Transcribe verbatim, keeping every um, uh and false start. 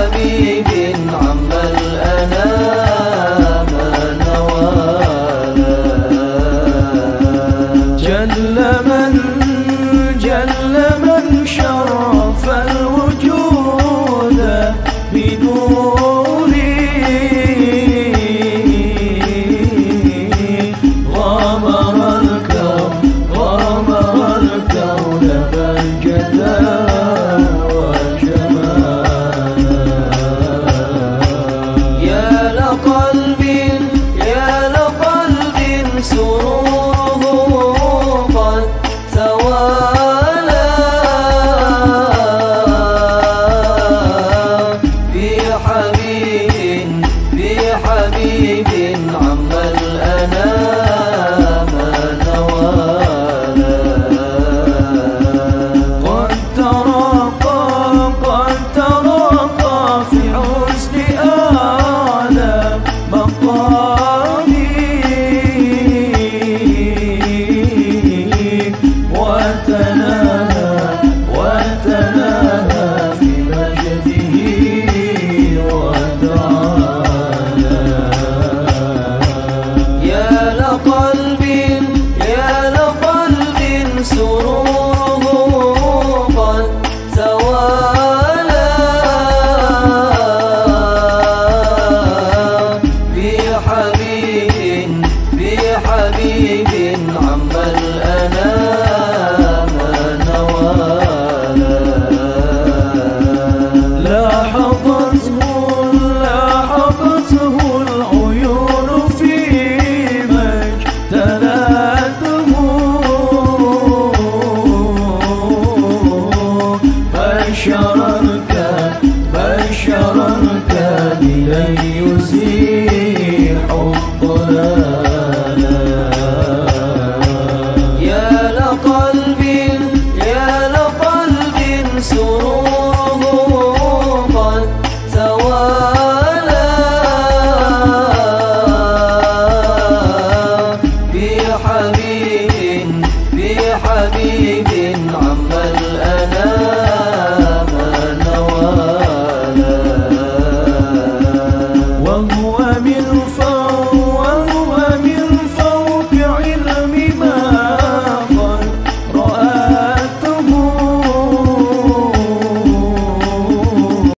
حبيب عم الأنام نوالا. جل من جل من شرف الوجود بنوره، غامر الكون غامر الكون بالجلال والجمال. يا لقلب يا لقلب سروره قد توالى بحبيب بحبيب عم الأنام نوالا. قد ترقى قد ترقى في حسن آل مقامي، وتناهى وتناهى في مجده وتعالى. يا لقلب يا لقلب سروره قد توالى بحبيب بحبيب عم الأنام نوالا. لاحظته لاحظته العيون في مجتلاته، بشر الكان بشر الكان لن يزيد